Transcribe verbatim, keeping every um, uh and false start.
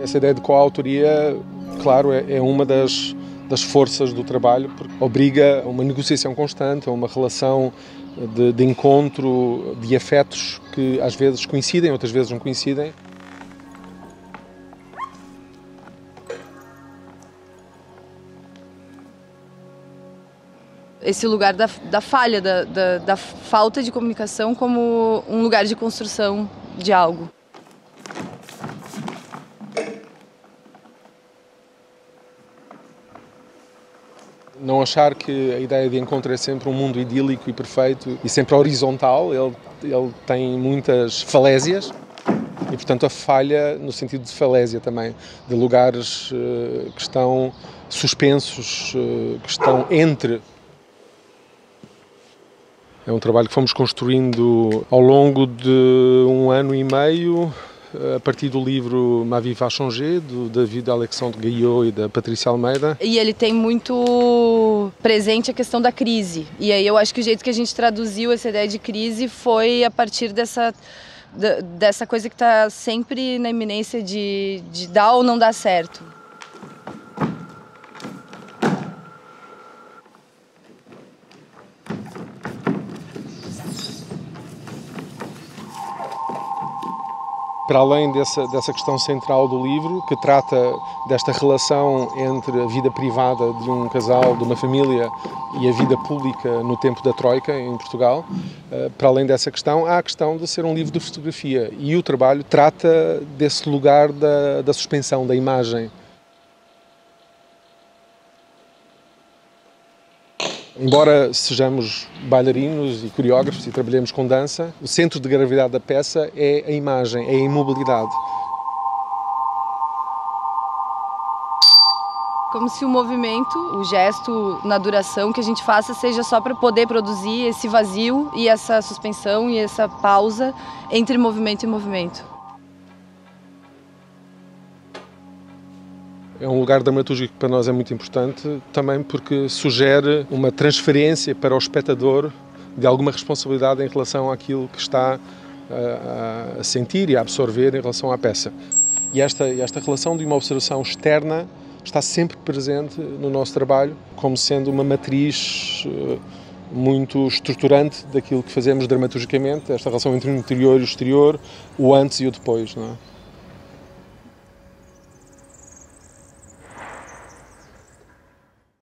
Essa ideia de coautoria, claro, é, é uma das, das forças do trabalho, porque obriga a uma negociação constante, a uma relação de, de encontro, de afetos que às vezes coincidem, outras vezes não coincidem. Esse lugar da, da falha, da, da, da falta de comunicação como um lugar de construção de algo. Não achar que a ideia de encontro é sempre um mundo idílico e perfeito e sempre horizontal, ele, ele tem muitas falésias e, portanto, a falha no sentido de falésia também, de lugares uh, que estão suspensos, uh, que estão entre. É um trabalho que fomos construindo ao longo de um ano e meio, a partir do livro Ma vie va changer, do David Alexandre Guyot e da Patrícia Almeida. E ele tem muito presente a questão da crise. E aí eu acho que o jeito que a gente traduziu essa ideia de crise foi a partir dessa, dessa coisa que está sempre na iminência de, de dar ou não dar certo. Para além dessa, dessa questão central do livro, que trata desta relação entre a vida privada de um casal, de uma família, e a vida pública no tempo da Troika, em Portugal, para além dessa questão, há a questão de ser um livro de fotografia. E o trabalho trata desse lugar da, da suspensão, da imagem. Embora sejamos bailarinos e coreógrafos e trabalhemos com dança, o centro de gravidade da peça é a imagem, é a imobilidade. Como se o movimento, o gesto na duração que a gente faça seja só para poder produzir esse vazio e essa suspensão e essa pausa entre movimento e movimento. É um lugar dramatúrgico que para nós é muito importante, também porque sugere uma transferência para o espectador de alguma responsabilidade em relação àquilo que está a, a sentir e a absorver em relação à peça. E esta, esta relação de uma observação externa está sempre presente no nosso trabalho, como sendo uma matriz muito estruturante daquilo que fazemos dramaturgicamente, esta relação entre o interior e o exterior, o antes e o depois, não é?